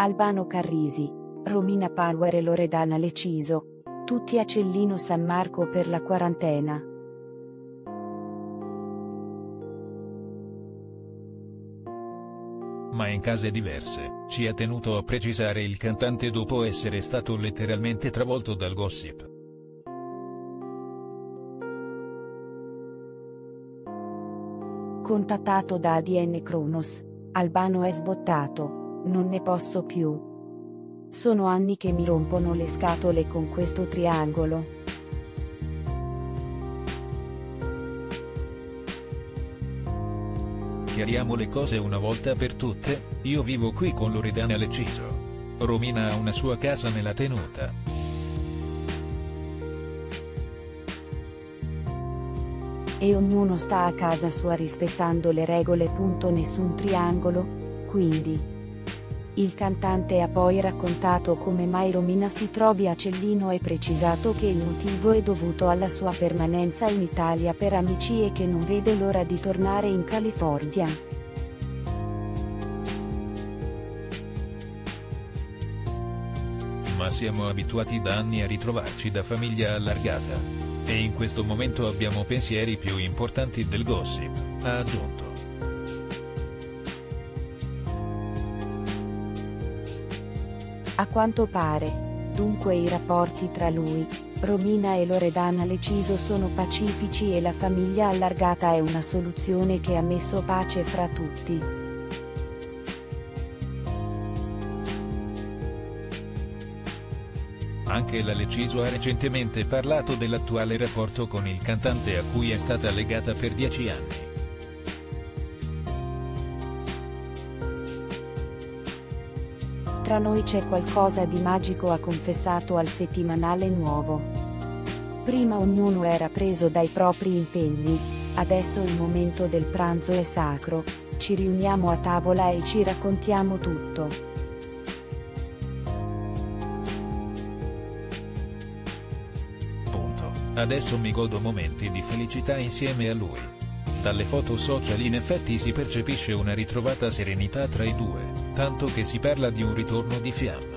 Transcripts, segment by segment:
Albano Carrisi, Romina Power e Loredana Leciso, tutti a Cellino San Marco per la quarantena. Ma in case diverse, ci ha tenuto a precisare il cantante dopo essere stato letteralmente travolto dal gossip. Contattato da ADN Kronos, Albano è sbottato: non ne posso più. Sono anni che mi rompono le scatole con questo triangolo. Chiariamo le cose una volta per tutte, io vivo qui con Loredana Leciso. Romina ha una sua casa nella tenuta. E ognuno sta a casa sua rispettando le regole. Nessun triangolo, quindi. Il cantante ha poi raccontato come mai Romina si trovi a Cellino e precisato che il motivo è dovuto alla sua permanenza in Italia per amici e che non vede l'ora di tornare in California. Ma siamo abituati da anni a ritrovarci da famiglia allargata. E in questo momento abbiamo pensieri più importanti del gossip, ha aggiunto. A quanto pare, dunque, i rapporti tra lui, Romina e Loredana Leciso sono pacifici e la famiglia allargata è una soluzione che ha messo pace fra tutti. Anche la Leciso ha recentemente parlato dell'attuale rapporto con il cantante a cui è stata legata per 10 anni. Tra noi c'è qualcosa di magico, ha confessato al settimanale Nuovo. Prima ognuno era preso dai propri impegni, adesso il momento del pranzo è sacro, ci riuniamo a tavola e ci raccontiamo tutto. Adesso mi godo momenti di felicità insieme a lui. Dalle foto social in effetti si percepisce una ritrovata serenità tra i due, tanto che si parla di un ritorno di fiamma.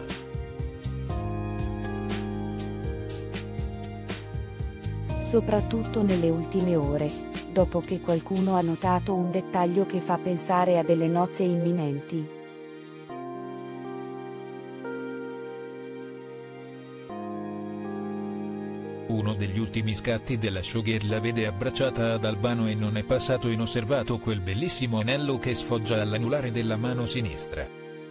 Soprattutto nelle ultime ore, dopo che qualcuno ha notato un dettaglio che fa pensare a delle nozze imminenti. Uno degli ultimi scatti della showgirl la vede abbracciata ad Albano e non è passato inosservato quel bellissimo anello che sfoggia all'anulare della mano sinistra.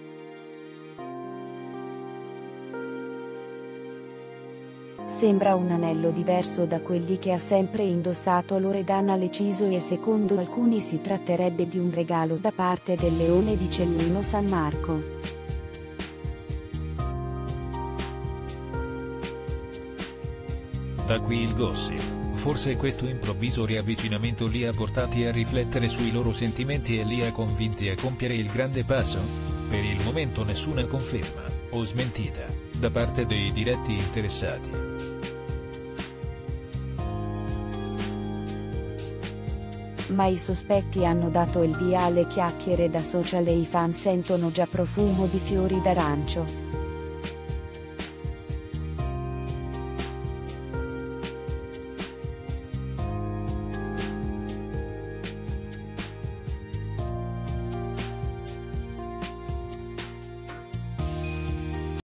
Sembra un anello diverso da quelli che ha sempre indossato Loredana Leciso e secondo alcuni si tratterebbe di un regalo da parte del leone di Cellino San Marco. Da qui il gossip, forse questo improvviso riavvicinamento li ha portati a riflettere sui loro sentimenti e li ha convinti a compiere il grande passo? Per il momento nessuna conferma, o smentita, da parte dei diretti interessati. Ma i sospetti hanno dato il via alle chiacchiere da social e i fan sentono già profumo di fiori d'arancio.